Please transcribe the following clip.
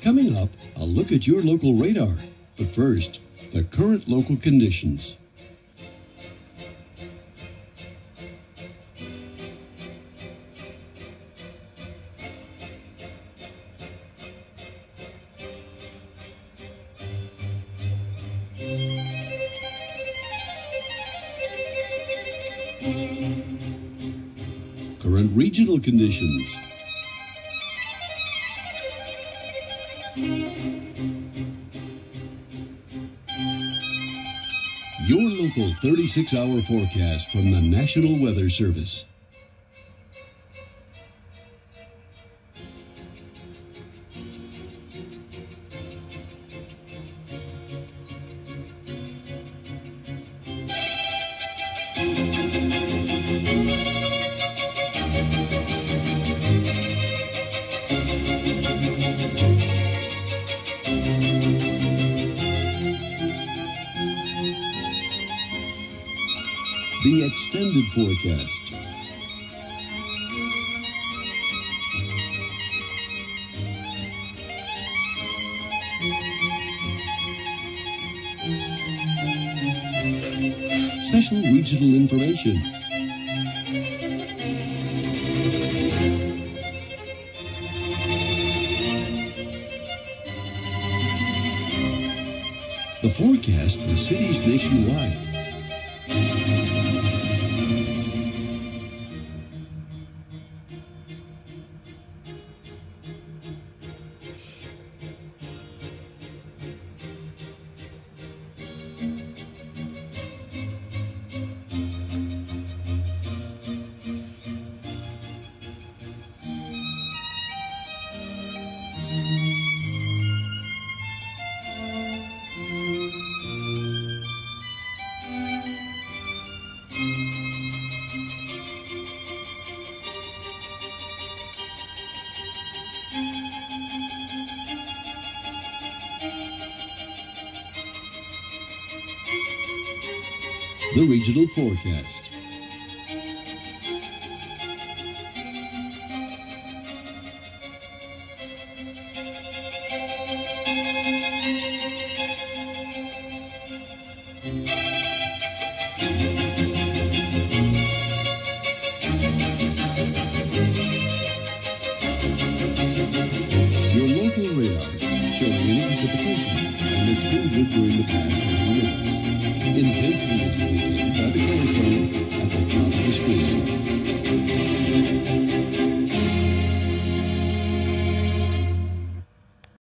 Coming up, a look at your local radar. But first, the current local conditions. Current regional conditions. Your local 36-hour forecast from the National Weather Service. The extended forecast. Special regional information. The forecast for cities nationwide. The regional forecast. Your local radar showing any precipitation, and it's been good during the past 90 minutes. Intensity is indicated by the color